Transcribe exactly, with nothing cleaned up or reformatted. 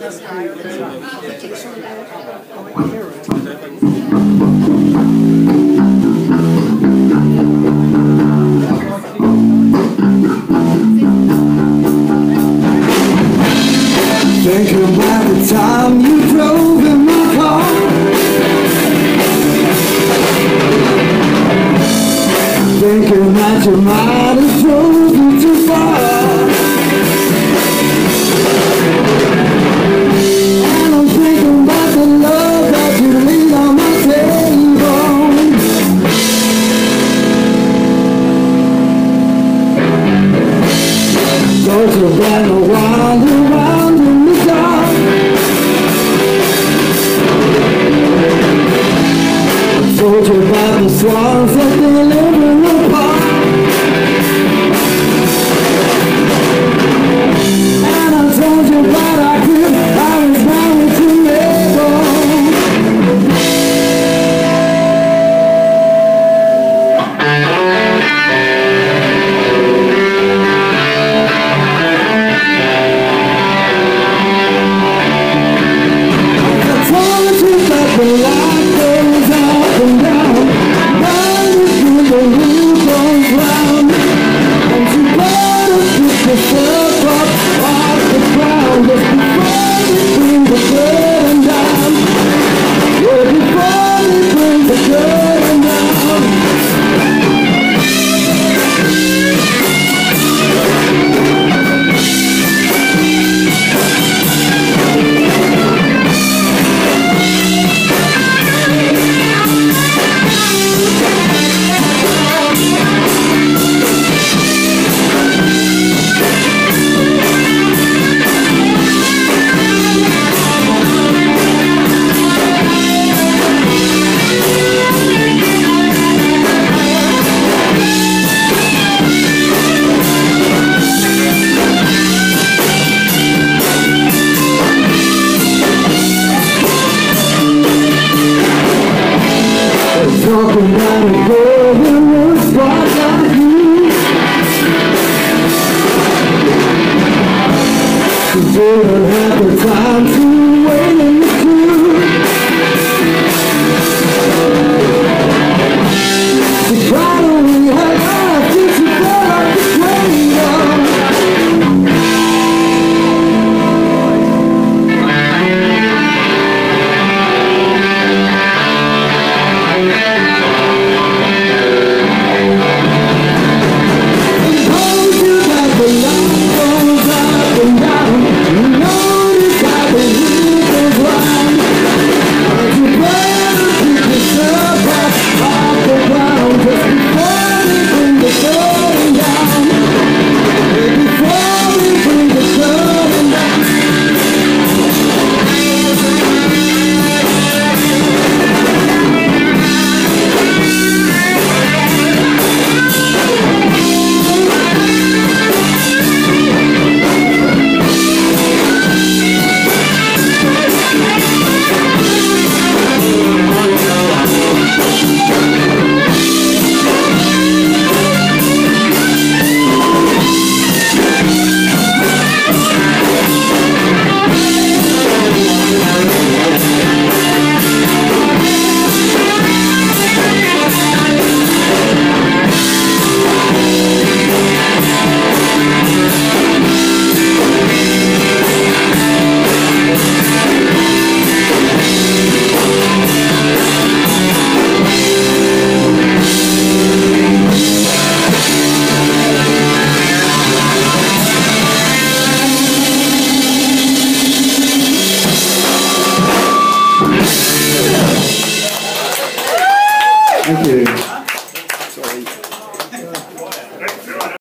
Think about the time you drove in my car. Thinking that you might have drove me too far. And I'm thinking about the love that you leave on my table. Don't you better wander around in the dark. Told you about the swans that they live in the park. And I told you about I could, I was bound to I told you that the light goes up and down, round and through the wheel goes round, and you better pick yourself up off the ground just before they bring the curtain down. Yeah, before they bring the curtain down. Talking about a girl that looks quite like you. She didn't have the time to wait in the queue. She cried away her life till she fell off the train. Thank you.